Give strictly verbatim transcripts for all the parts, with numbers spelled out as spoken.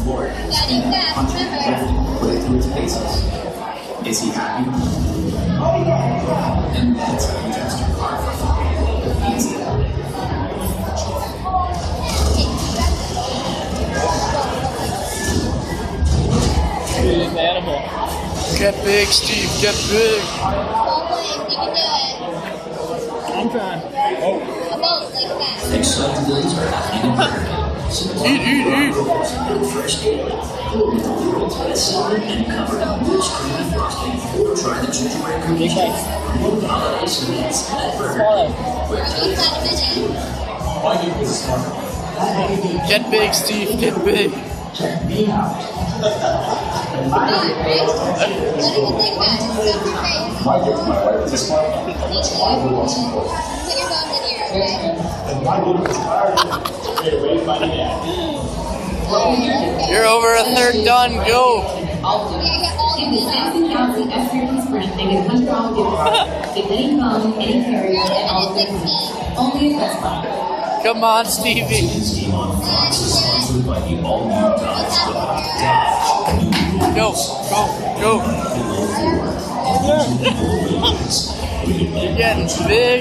reward. Punch it, put it through its paces. Is he happy? And that's how you test your car for fun. Easy. He's an animal. Get big, Steve. Get big. I'm trying. Oh. Exciting days are happening in America. Eat, eat, eat. Fresh air. With the world's best seller and covered up with creamy frosting. Try the gingerbread cookie cake. Holiday sweets at Burger King. Get big, Steve. Get big. Check me out. What do you think about it? Stuff your face. My gift to my wife this month. That's why we want some more. Put your bones in here, okay? And my gift is tired. Okay, wait, find it out. You're over a third done. Go. Yeah, get all In the Samson Galaxy S Series Sprint, they get one hundred dollars gift card. Get any phone, any carrier, and all of their fees. Only at Best Buy. Come on, Stevie. This game on Fox is sponsored by the all-new Dodge Dodge. Go, go, go. You're getting big.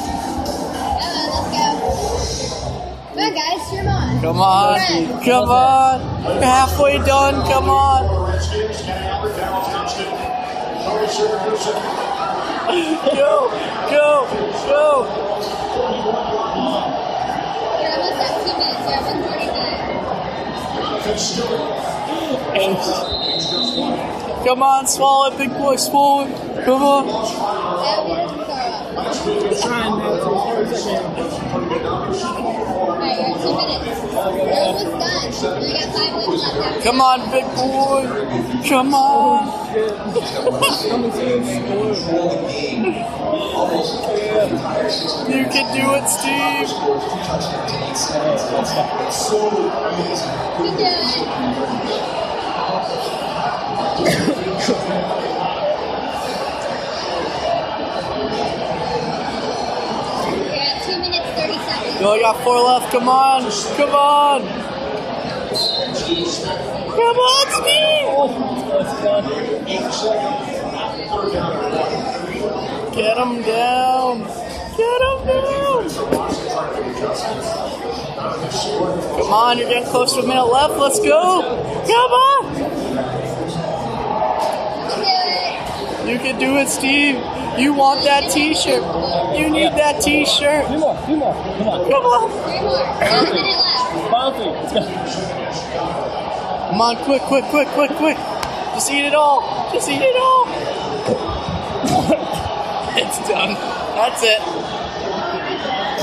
Come on, guys, cheer on. Come on. Come on. You're halfway done. Come on. Go, go, go. You're almost at two minutes. You're at one forty-five. Come on, swallow it, big boy, swallow it. Come on. That would be the Trying, man. Alright, you're at two minutes. You're almost done. You got five minutes left. Come on, big boy. Come on. You can do it, Steve. You did it. You're at two minutes, thirty seconds. You only got four left. Come on. Come on. Come on, Steve. Get him down. Get him down. Come on, you're getting close to a minute left. Let's go. Come on. You can do it, Steve. You want that t-shirt. You need that t-shirt. Two more, two more. Come on. Come on. Three more. One minute left. Final three. Let's go. Come on, quick, quick, quick, quick, quick. Just eat it all. Just eat it all. It's done. That's it.